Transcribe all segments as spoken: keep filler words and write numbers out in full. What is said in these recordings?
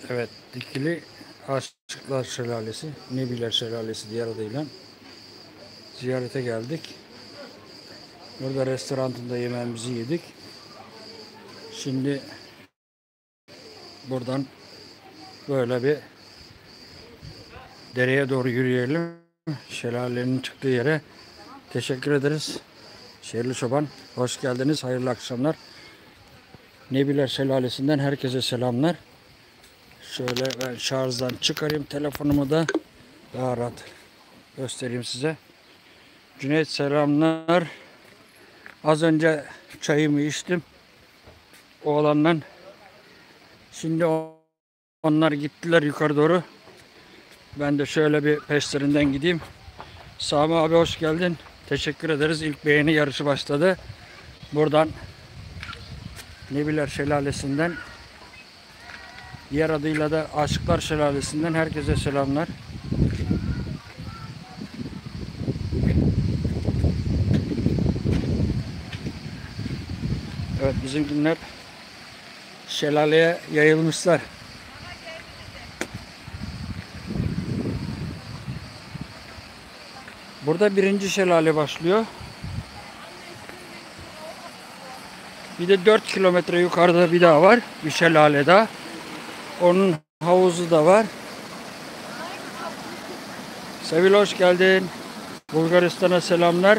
Evet, Dikili Aşıklar Şelalesi, Nebiler Şelalesi diğer adıyla ziyarete geldik. Burada restorantında yemeğimizi yedik. Şimdi buradan böyle bir dereye doğru yürüyelim. Şelalenin çıktığı yere. Teşekkür ederiz. Şehirli Çoban, hoş geldiniz. Hayırlı akşamlar. Nebiler Şelalesi'nden herkese selamlar. Şöyle ben şarjdan çıkarayım telefonumu da daha rahat göstereyim size. Cüneyt selamlar. Az önce çayımı içtim. Oğlanla. Şimdi onlar gittiler yukarı doğru. Ben de şöyle bir peşlerinden gideyim. Sami abi hoş geldin. Teşekkür ederiz. İlk beğeni yarışı başladı. Buradan Nebiler Şelalesi'nden, diğer adıyla da Aşıklar Şelalesi'nden herkese selamlar. Evet, bizimkiler şelaleye yayılmışlar. Burada birinci şelale başlıyor. Bir de dört kilometre yukarıda bir daha var. Bir şelale daha. Onun havuzu da var. Sevil hoş geldin. Bulgaristan'a selamlar.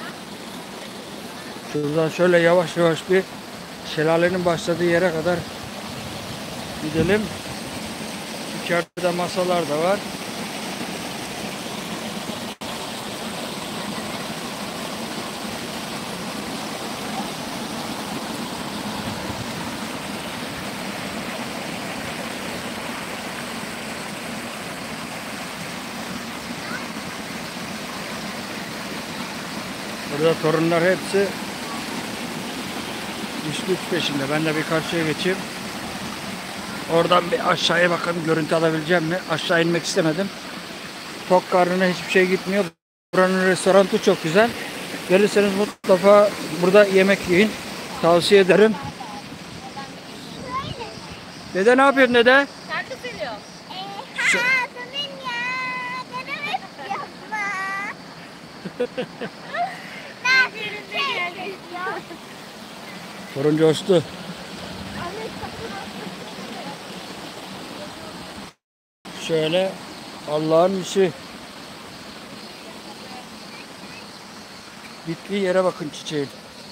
Şuradan şöyle yavaş yavaş bir şelalenin başladığı yere kadar gidelim. İçeride masalar da var. Burada torunlar hepsi iş güç peşinde. Ben de bir karşıya geçeyim. Oradan bir aşağıya bakalım, görüntü alabileceğim mi? Aşağı inmek istemedim. Tok karnına hiçbir şey gitmiyor. Buranın restoranı çok güzel. Gelirseniz mutlaka burada yemek yiyin. Tavsiye ederim. Dede ne yapıyorsun dede? Şarkı söylüyor. Şu... Torun coştu. Şöyle Allah'ın işi. Gittiği yere bakın çiçeğin.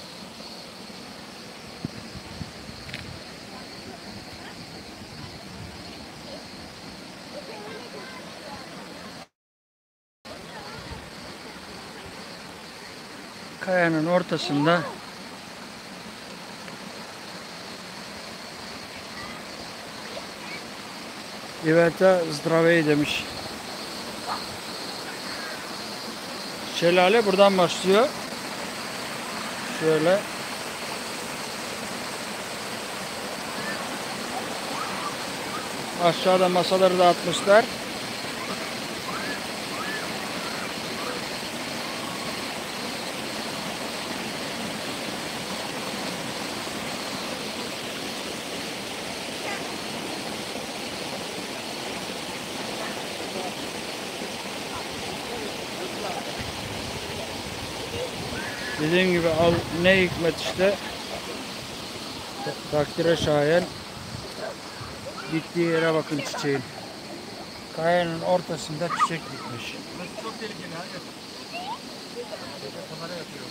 Kayanın ortasında Iveta Zdravey demiş. Şelale buradan başlıyor. Şöyle. Aşağıda masaları da atmışlar. Dediğim gibi al ne hikmet işte, takdire şayan. Gittiği yere bakın çiçeğin. Kayanın ortasında çiçek bitmiş. Çok tehlikeli. Hayır. Kamera yapıyor.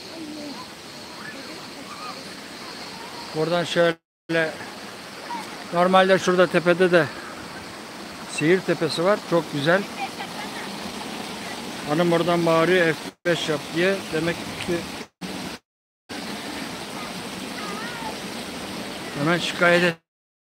Buradan şöyle, normalde şurada tepede de Sihir Tepesi var. Çok güzel. Hanım oradan bağırıyor F beş yap diye. Demek ki hemen şikayet etti.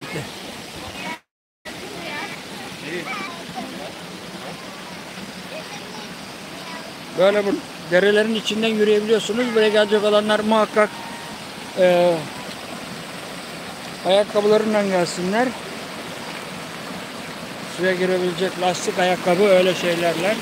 Böyle bu derelerin içinden yürüyebiliyorsunuz. Buraya gelecek olanlar muhakkak e, ayakkabılarından gelsinler. Suya girebilecek lastik ayakkabı, öyle şeylerle.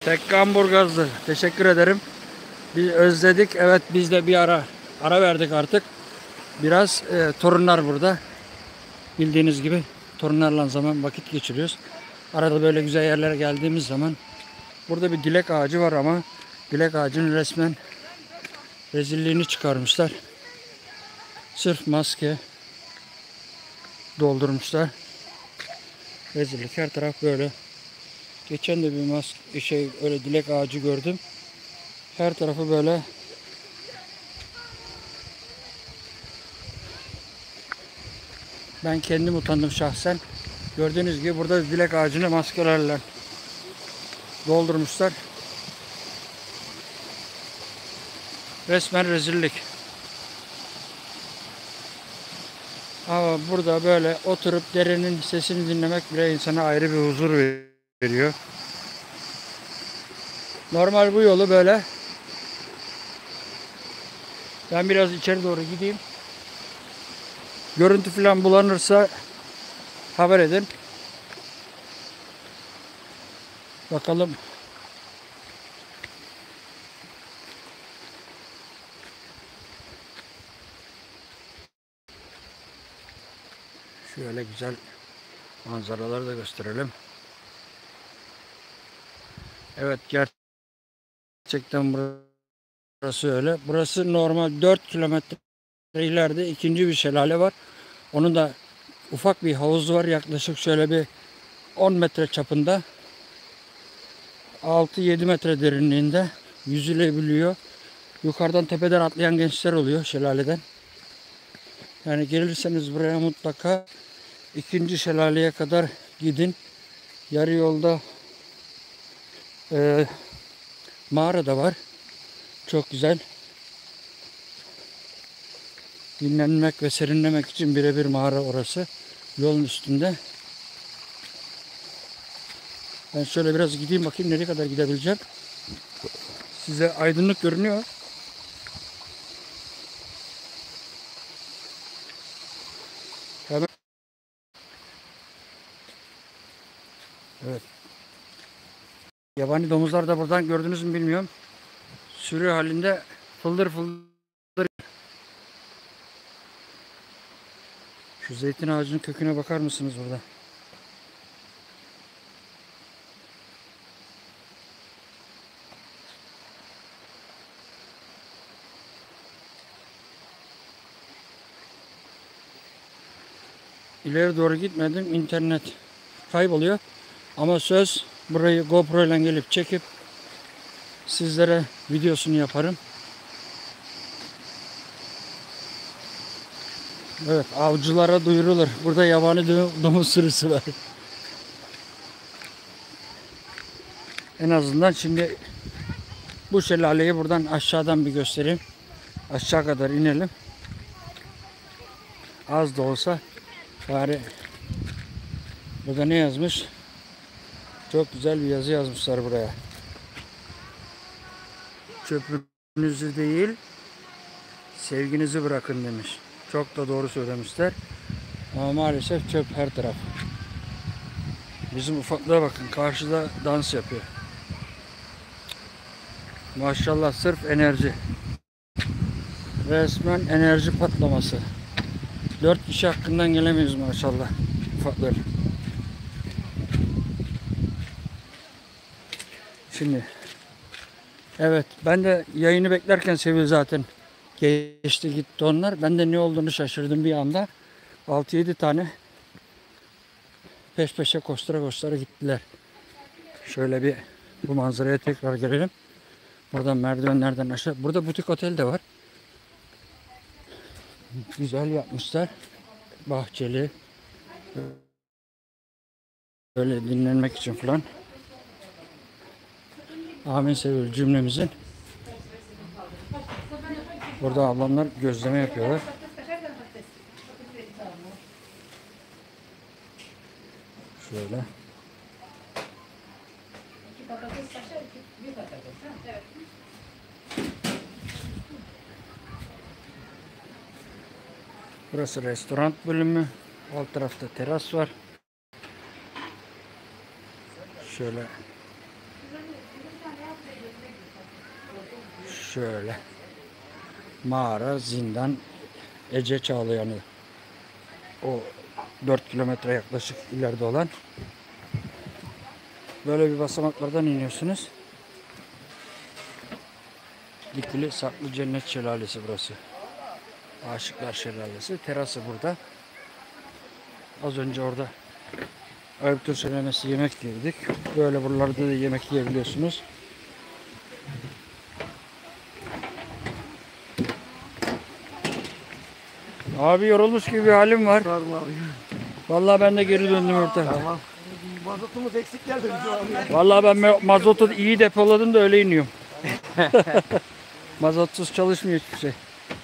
Tekkamburgazlı. Teşekkür ederim. Biz özledik. Evet biz de bir ara ara verdik artık. Biraz e, torunlar burada. Bildiğiniz gibi torunlarla zaman vakit geçiriyoruz. Arada böyle güzel yerlere geldiğimiz zaman burada bir dilek ağacı var ama dilek ağacının resmen rezilliğini çıkarmışlar. Sırf maske doldurmuşlar. Rezillik, her taraf böyle. Geçen de bir maske şey öyle dilek ağacı gördüm. Her tarafı böyle. Ben kendim utandım şahsen. Gördüğünüz gibi burada dilek ağacını maskelerle doldurmuşlar. Resmen rezillik. Ama burada böyle oturup derenin sesini dinlemek bile insana ayrı bir huzur veriyor. Normal bu yolu böyle. Ben biraz içeri doğru gideyim. Görüntü falan bulanırsa haber edin. Bakalım. Şöyle güzel manzaraları da gösterelim. Evet, gerçekten burası öyle. Burası normal dört kilometre ileride ikinci bir şelale var. Onun da ufak bir havuz var. Yaklaşık şöyle bir on metre çapında. altı yedi metre derinliğinde yüzülebiliyor. Yukarıdan tepeden atlayan gençler oluyor şelaleden. Yani gelirseniz buraya mutlaka ikinci şelaleye kadar gidin. Yarı yolda e, mağara da var. Çok güzel. Dinlenmek ve serinlemek için birebir mağara orası. Yolun üstünde. Ben şöyle biraz gideyim bakayım nereye kadar gidebileceğim. Size aydınlık görünüyor. Hemen. Evet. Yabani domuzlar da buradan gördünüz mü bilmiyorum. Sürü halinde fıldır fıldır. Şu zeytin ağacının köküne bakar mısınız burada? İleri doğru gitmedim. İnternet kayboluyor. Ama söz, burayı GoPro ile gelip çekip sizlere videosunu yaparım. Evet, avcılara duyurulur. Burada yabani domuz sürüsü var. En azından şimdi bu şelaleyi buradan aşağıdan bir göstereyim. Aşağı kadar inelim. Az da olsa bari. Burada ne yazmış? Çok güzel bir yazı yazmışlar buraya. Çöpünüzü değil, sevginizi bırakın demiş. Çok da doğru söylemişler. Ama maalesef çöp her taraf. Bizim ufaklığa bakın, karşıda dans yapıyor. Maşallah, sırf enerji. Resmen enerji patlaması. Dört kişi hakkından gelemiyoruz maşallah ufaklar. Şimdi evet, ben de yayını beklerken Sevil zaten geçti gitti onlar. Ben de ne olduğunu şaşırdım bir anda. altı yedi tane peş peşe koştura koştura gittiler. Şöyle bir bu manzaraya tekrar gelelim. Buradan merdivenlerden aşağı. Burada butik otel de var. Güzel yapmışlar. Bahçeli. Böyle dinlenmek için falan. Amin Sevil cümlemizin. Burada ablamlar gözleme yapıyorlar. Şöyle. Burası restoran bölümü. Alt tarafta teras var. Şöyle Şöyle. Mağara, zindan, Ece Çağlayanı. O dört kilometre yaklaşık ileride olan. Böyle bir basamaklardan iniyorsunuz. Dikili Saklı Cennet Şelalesi burası. Aşıklar Şelalesi. Terası burada. Az önce orada Ayıptır söylemesi yemek yedik. Böyle buralarda da yemek yiyebiliyorsunuz. Abi yorulmuş gibi bir halim var. Pardon abi. Vallahi ben de geri döndüm orta. Tamam. Mazotumuz eksik geldi bize abi. Vallahi ben ma- mazotu iyi depoladım da öyle iniyorum. Mazotsuz çalışmıyor hiçbir şey.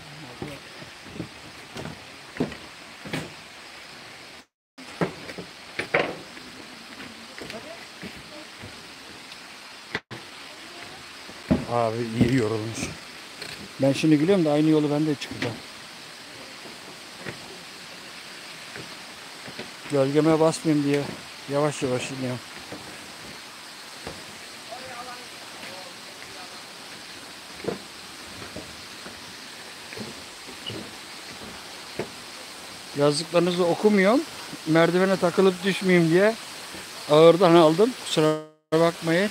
Abi iyi yorulmuş. Ben şimdi gülüyorum da aynı yolu ben de çıkacağım. Gölgeme basmayayım diye yavaş yavaş iniyorum. Yazdıklarınızı okumuyorum. Merdivene takılıp düşmeyeyim diye ağırdan aldım. Kusura bakmayın.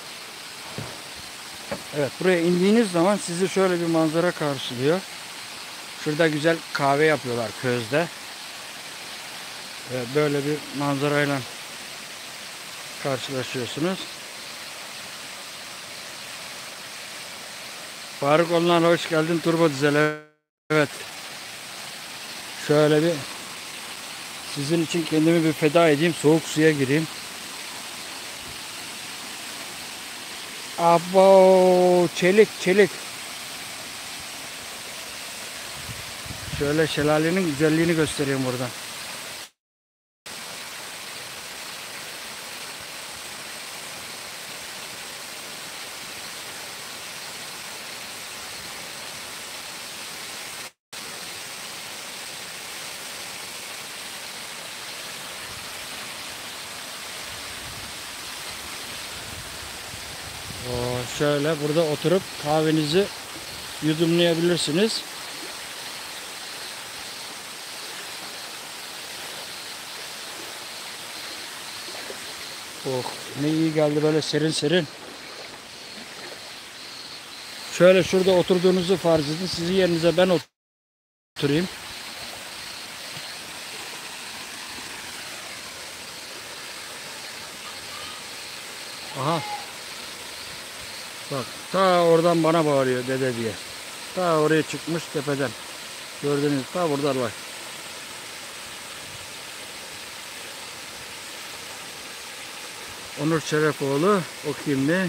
Evet, buraya indiğiniz zaman sizi şöyle bir manzara karşılıyor. Şurada güzel kahve yapıyorlar közde. Ve böyle bir manzarayla karşılaşıyorsunuz. Faruk Ondan hoş geldin Turbo Dizel. Evet. Şöyle bir sizin için kendimi bir feda edeyim. Soğuk suya gireyim. Abo çelik çelik. Şöyle şelalenin güzelliğini göstereyim buradan. Oo, şöyle burada oturup kahvenizi yudumlayabilirsiniz. Oh, ne iyi geldi böyle serin serin. Şöyle şurada oturduğunuzu farz edin. Sizin yerinize ben oturayım. Aha. Bak ta oradan bana bağırıyor dede diye. Ta oraya çıkmış tepeden. Gördünüz ta burada var. Onur Şerefoğlu o kimdi?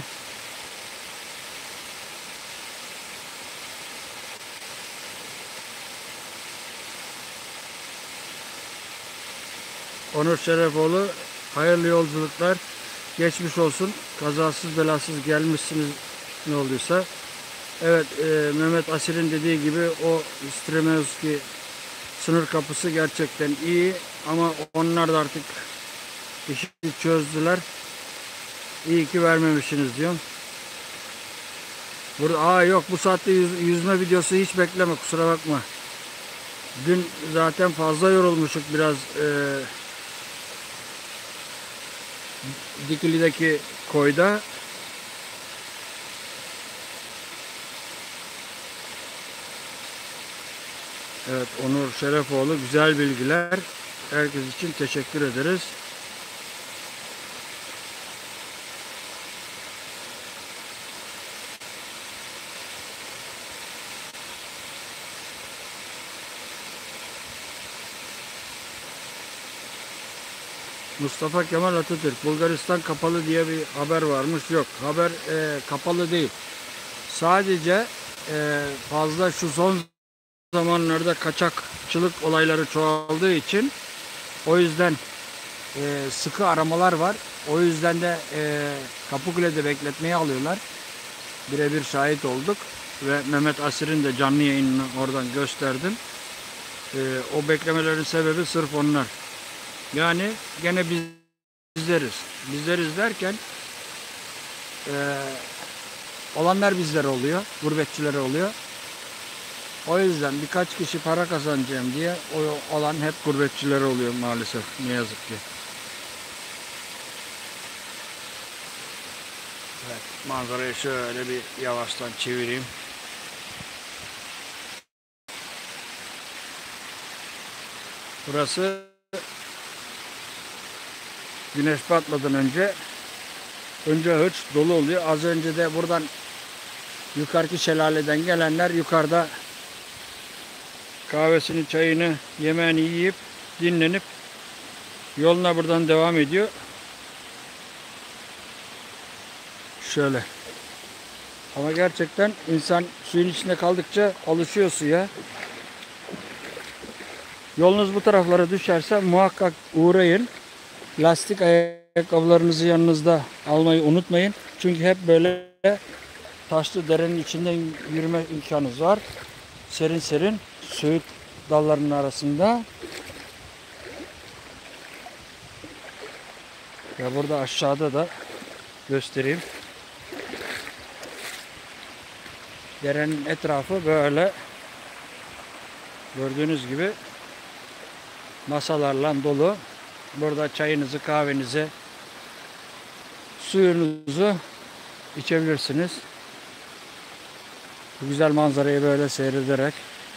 Onur Şerefoğlu hayırlı yolculuklar. Geçmiş olsun. Kazasız belasız gelmişsiniz ne olduysa. Evet e, Mehmet Asir'in dediği gibi o Stremowski sınır kapısı gerçekten iyi ama onlar da artık işi çözdüler. İyi ki vermemişsiniz diyorum. Burada aa yok bu saatte yüz, yüzme videosu hiç bekleme kusura bakma. Dün zaten fazla yorulmuşuk biraz e, Dikili'deki koyda. Evet Onur Şerefoğlu güzel bilgiler. Herkes için teşekkür ederiz. Mustafa Kemal Atatürk, Bulgaristan kapalı diye bir haber varmış. Yok, haber e, kapalı değil. Sadece e, fazla şu son zamanlarda kaçakçılık olayları çoğaldığı için o yüzden e, sıkı aramalar var. O yüzden de e, Kapıkule'de bekletmeye alıyorlar. Birebir şahit olduk ve Mehmet Asir'in de canlı yayınını oradan gösterdim. E, o beklemelerin sebebi sırf onlar. Yani gene bizleriz. Bizleriz derken e, olanlar bizlere oluyor. Gurbetçilere oluyor. O yüzden birkaç kişi para kazanacağım diye o olan hep gurbetçilere oluyor maalesef. Ne yazık ki. Evet, manzarayı şöyle bir yavaştan çevireyim. Burası güneş batmadan önce önce hırç dolu oluyor. Az önce de buradan yukarıki şelaleden gelenler yukarıda kahvesini, çayını, yemeğini yiyip dinlenip yoluna buradan devam ediyor. Şöyle. Ama gerçekten insan suyun içinde kaldıkça alışıyor suya. Yolunuz bu taraflara düşerse muhakkak uğrayın. Lastik ayakkabılarınızı yanınızda almayı unutmayın. Çünkü hep böyle taşlı derenin içinden yürüme imkanınız var. Serin serin söğüt dallarının arasında. Ve burada aşağıda da göstereyim. Derenin etrafı böyle gördüğünüz gibi masalarla dolu. Burada çayınızı, kahvenizi, suyunuzu içebilirsiniz. Bu güzel manzarayı böyle seyrederek.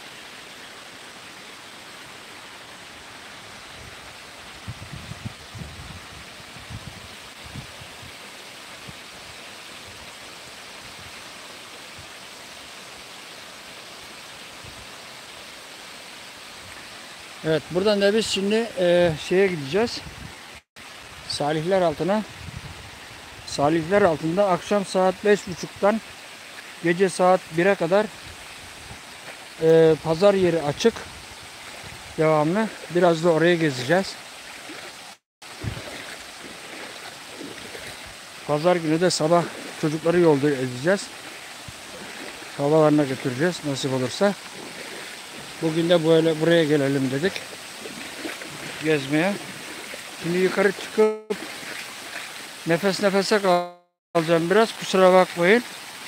Evet, buradan da biz şimdi e, şeye gideceğiz. Salihler altına. Salihler altında akşam saat beş buçuktan gece saat bire kadar e, pazar yeri açık. Devamlı. Biraz da oraya gezeceğiz. Pazar günü de sabah çocukları yolda edeceğiz. Havalarına götüreceğiz nasip olursa. Bugün de böyle buraya gelelim dedik. Gezmeye. Şimdi yukarı çıkıp nefes nefese kalacağım biraz. Kusura bakmayın.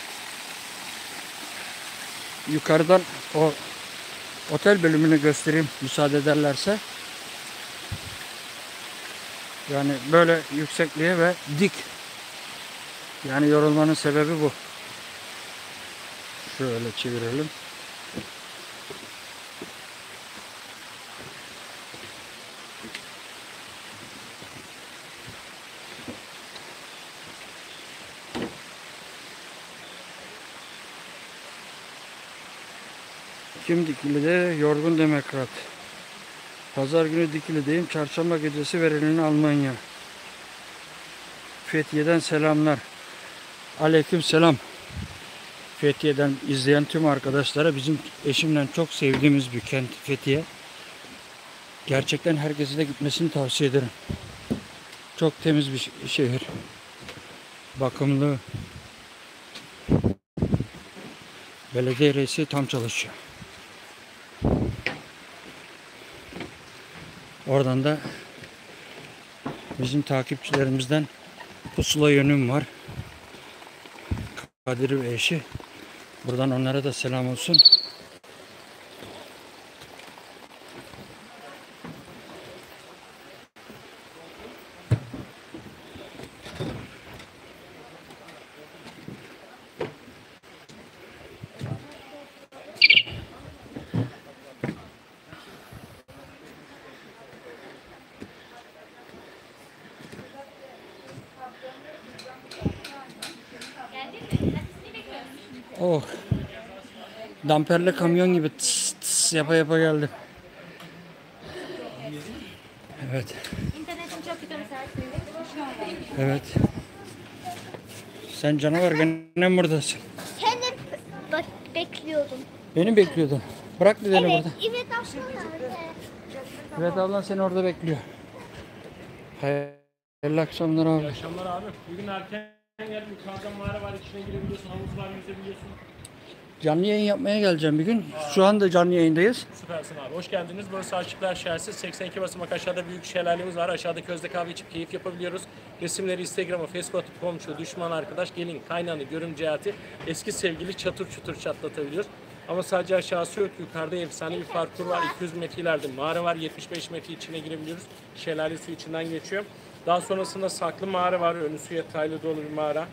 Yukarıdan o otel bölümünü göstereyim müsaade ederlerse. Yani böyle yüksekliğe ve dik. Yani yorulmanın sebebi bu. Şöyle çevirelim. Kim Dikili'de yorgun demokrat. Pazar günü Dikili'deyim. Çarşamba gecesi Veren'in Almanya. Fethiye'den selamlar. Aleyküm selam. Fethiye'den izleyen tüm arkadaşlara, bizim eşimle çok sevdiğimiz bir kent Fethiye. Gerçekten herkese de gitmesini tavsiye ederim. Çok temiz bir şehir. Bakımlı. Belediye reisi tam çalışıyor. Oradan da bizim takipçilerimizden Pusula Yönüm var. Kadir ve eşi. Buradan onlara da selam olsun. Oh. Damperli kamyon gibi tıs tıs yapa yapa geldim. Evet. İnternetin çok kötü müsaitliğinde. Evet. Sen canavar gene mi buradasın? Seni bak bekliyordum. Beni bekliyordun. Bırak dedeni Evet, burada. evet aslında öyle. Evet, ablan seni orada bekliyor. Hayırlı akşamlar abi. İyi akşamlar abi. Bugün erken geldim. Yukarıda mağara var. İçine girebiliyorsun. Havuz var. Yüzebiliyorsun. Canlı yayın yapmaya geleceğim bir gün. Şu anda canlı yayındayız. Süpersin abi. Hoş geldiniz. Burası Aşıklar Şehirsiz. seksen iki basamak aşağıda büyük şelalemiz var. Aşağıda közde kahve içip keyif yapabiliyoruz. Resimleri Instagram'a, Facebook'a atıp komşu, düşman, arkadaş, gelin, kaynağını, görümce hayatı, eski sevgili çatır çutur çatlatabiliyoruz. Ama sadece aşağısı yok. Yukarıda efsane bir parkur var. iki yüz metre ileride mağara var. yetmiş beş metre içine girebiliyoruz. Şelale su içinden geçiyor. Daha sonrasında saklı mağara var. Önü suya taylı dolu bir mağara.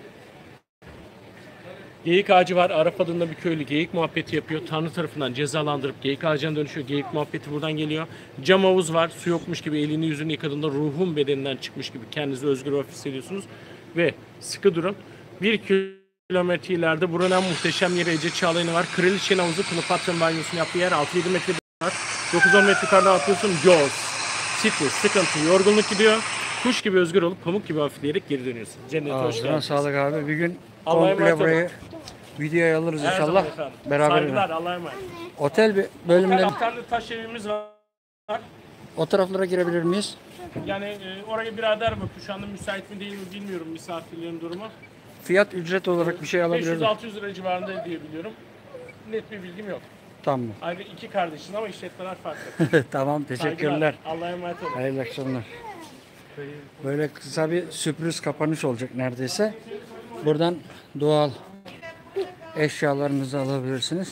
Geyik ağacı var. Arap adında bir köylü geyik muhabbeti yapıyor. Tanrı tarafından cezalandırıp geyik ağacına dönüşüyor. Geyik muhabbeti buradan geliyor. Cam havuz var. Su yokmuş gibi elini yüzünü yıkadığında ruhun bedeninden çıkmış gibi kendinizi özgür ve hissediyorsunuz. Ve sıkı durun. Bir kilometre ileride buranın en muhteşem yeri Ece Çağlayan'ı var. Kraliçenin havuzu Kleopatra'nın banyosunu yaptığı yer. altı yedi metre var. dokuz on metre yukarıdan atlıyorsun. Jaws. Stres, sıkıntı, yorgunluk gidiyor. Kuş gibi özgür olup pamuk gibi hafifleyerek geri dönüyorsun. Cennete hoş Ağzına geldiniz. sağlık abi. Bir gün Allah'a komple emanet burayı videoya alırız Her inşallah. zaman efendim. Beraber. Saygılar, Allah'a emanet. Otel bir bölümünde Kaptanlı taş evimiz var. o taraflara girebilir miyiz? Yani e, oraya birader bakıyor. Şu anda müsait mi değil mi bilmiyorum misafirlerin durumu. Fiyat ücret olarak bir şey alabilir beş yüz miyim? altı yüz lira civarında diye biliyorum. Net bir bilgim yok. Tamam. Ayrıca iki kardeşiz ama işletmeler farklı. Tamam, teşekkürler. Saygılar, Allah'a emanet olun. Hayırlı akşamlar. Böyle kısa bir sürpriz kapanış olacak neredeyse. Buradan doğal eşyalarınızı alabilirsiniz.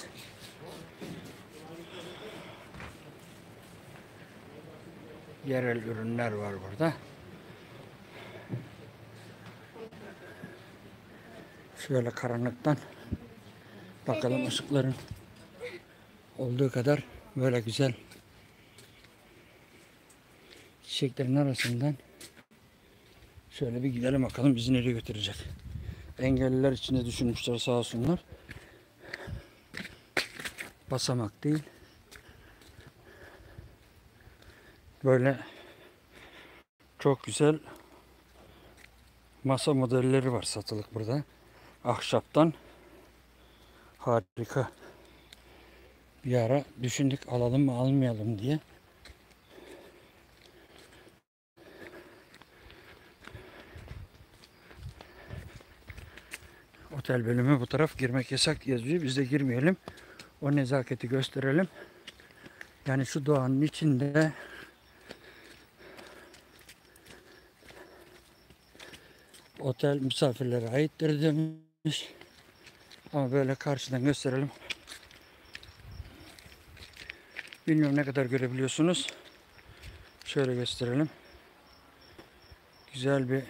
Yerel ürünler var burada. Şöyle karanlıktan bakalım ışıkların olduğu kadar böyle güzel çiçeklerin arasından şöyle bir gidelim bakalım bizi nereye götürecek. Engelliler içinde düşünmüşler sağ olsunlar. Basamak değil. Böyle çok güzel masa modelleri var satılık burada. Ahşaptan harika. Bir ara düşündük alalım mı almayalım diye. Otel bölümü bu taraf, girmek yasak yazıyor. Biz de girmeyelim. O nezaketi gösterelim. Yani şu doğanın içinde otel misafirlere aittir demiş. Ama böyle karşıdan gösterelim. Bilmiyorum ne kadar görebiliyorsunuz. Şöyle gösterelim. Güzel bir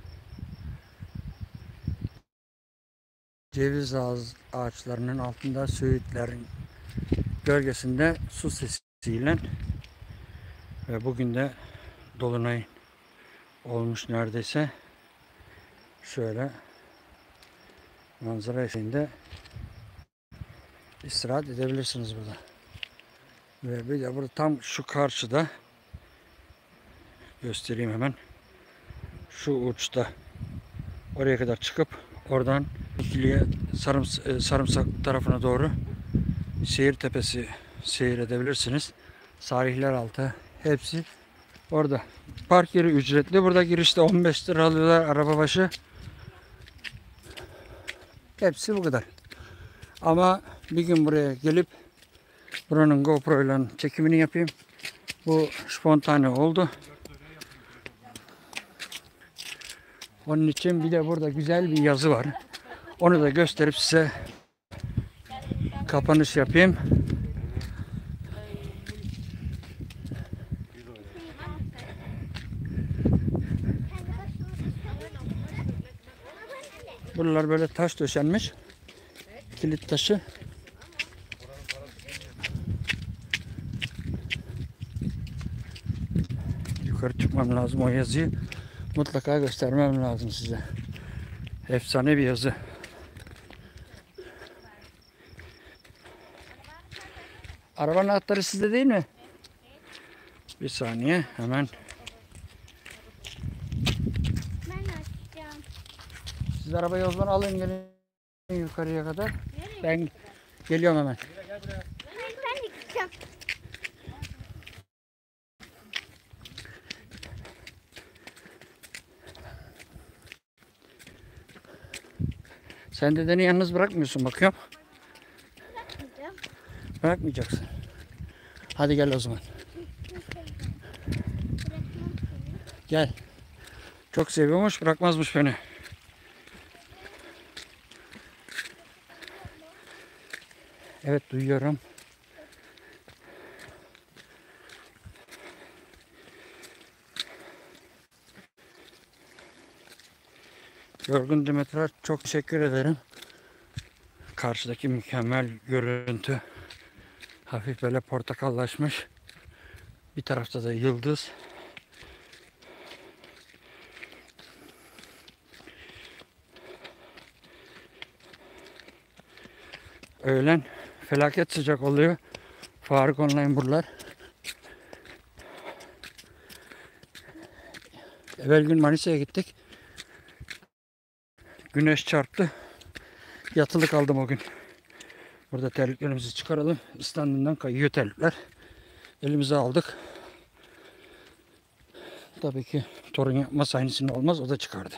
ceviz ağaç- ağaçlarının altında söğütlerin gölgesinde su sesiyle ve bugün de dolunay olmuş neredeyse. Şöyle manzara eşliğinde istirahat edebilirsiniz burada. Ve bir de burada tam şu karşıda göstereyim hemen. Şu uçta oraya kadar çıkıp oradan İkili'ye sarıms sarımsak tarafına doğru Seyir Tepesi seyredebilirsiniz. Salihler Altı hepsi orada. Park yeri ücretli. Burada girişte on beş lira alıyorlar araba başı. Hepsi bu kadar. Ama bir gün buraya gelip buranın GoPro ile çekimini yapayım. Bu spontane oldu. Onun için bir de burada güzel bir yazı var. Onu da gösterip size kapanış yapayım. Buralar böyle taş döşenmiş. Kilit taşı. Yukarı çıkmam lazım, o yazıyı mutlaka göstermem lazım size. Efsane bir yazı. Arabanın anahtarı sizde değil mi? Bir saniye hemen. Ben açacağım. Siz arabayı o zaman alın, gelin yukarıya kadar. Ben geliyorum hemen. Ben de gideceğim. Sen dedeni yalnız bırakmıyorsun bakıyorum. bırakmayacağım. Bırakmayacaksın. Hadi gel o zaman. Bırakmam seni. Gel. Çok seviyormuş, bırakmazmış beni. Evet, duyuyorum. Yorgun Dimitri, çok teşekkür ederim. Karşıdaki mükemmel görüntü. Hafif böyle portakallaşmış. Bir tarafta da yıldız. Öğlen felaket sıcak oluyor. Faruk Online buralar. Evvel gün Manisa'ya gittik. Güneş çarptı. Yatılı kaldım o gün. Burada terliklerimizi çıkaralım. İstanbul'dan kayıyor terlikler. Elimize aldık. Tabii ki torun yapmaz aynısını olmaz. O da çıkardı.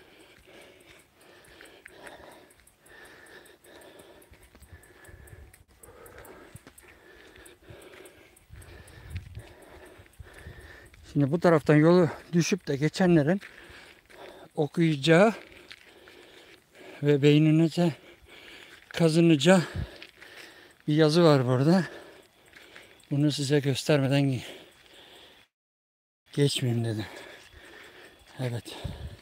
Şimdi bu taraftan yolu düşüp de geçenlerin okuyacağı ve beyninize kazınacağı bir yazı var burada. Bunu size göstermeden geçmeyeyim dedim. Evet.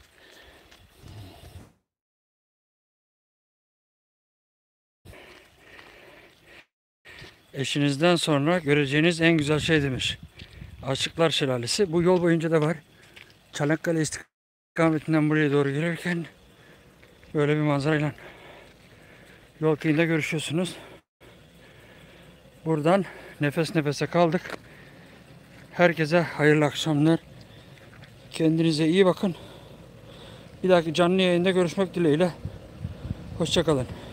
Eşinizden sonra göreceğiniz en güzel şey demiş. Aşıklar Şelalesi. Bu yol boyunca da var. Çanakkale istikametinden buraya doğru gelirken böyle bir manzarayla yol kıyında görüşüyorsunuz. Buradan nefes nefese kaldık. Herkese hayırlı akşamlar. Kendinize iyi bakın. Bir dahaki canlı yayında görüşmek dileğiyle. Hoşça kalın.